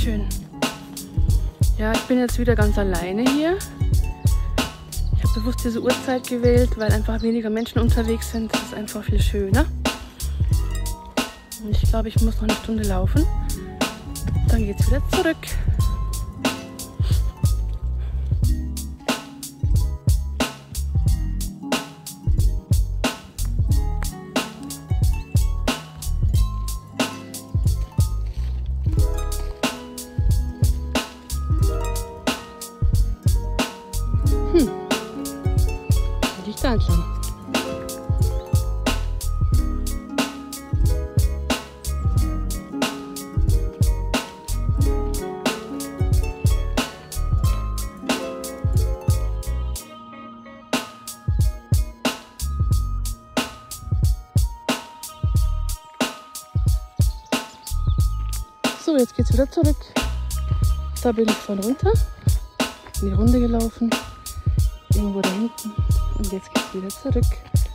schön. Ja, ich bin jetzt wieder ganz alleine hier. Ich habe bewusst diese Uhrzeit gewählt, weil einfach weniger Menschen unterwegs sind. Das ist einfach viel schöner. Und ich glaube, ich muss noch eine Stunde laufen. Dann geht es wieder zurück. Liegt da entlang. So, jetzt geht's wieder zurück. Da bin ich von runter, in die Runde gelaufen, irgendwo da hinten, und jetzt geht's wieder zurück.